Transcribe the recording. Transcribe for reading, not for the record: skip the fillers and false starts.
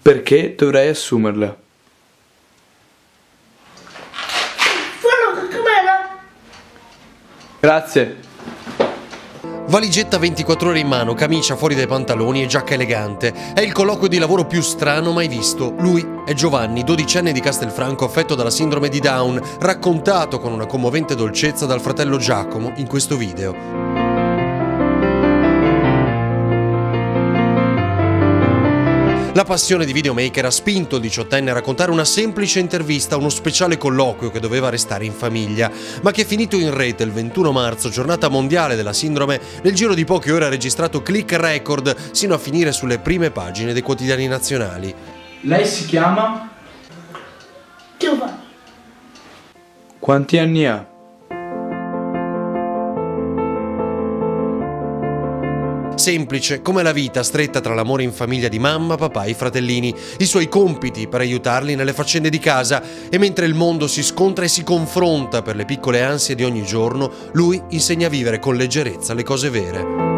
Perché dovrei assumerla? Quello che com'era? Grazie. Valigetta 24 ore in mano, camicia fuori dai pantaloni e giacca elegante. È il colloquio di lavoro più strano mai visto. Lui è Giovanni, 12enne di Castelfranco affetto dalla sindrome di Down, raccontato con una commovente dolcezza dal fratello Giacomo in questo video. La passione di videomaker ha spinto il 18enne a raccontare una semplice intervista a uno speciale colloquio che doveva restare in famiglia, ma che è finito in rete il 21 marzo, giornata mondiale della sindrome. Nel giro di poche ore ha registrato click record sino a finire sulle prime pagine dei quotidiani nazionali. Lei si chiama? Giovanni. Quanti anni ha? Semplice come la vita stretta tra l'amore in famiglia di mamma, papà e i fratellini, i suoi compiti per aiutarli nelle faccende di casa, e mentre il mondo si scontra e si confronta per le piccole ansie di ogni giorno, lui insegna a vivere con leggerezza le cose vere.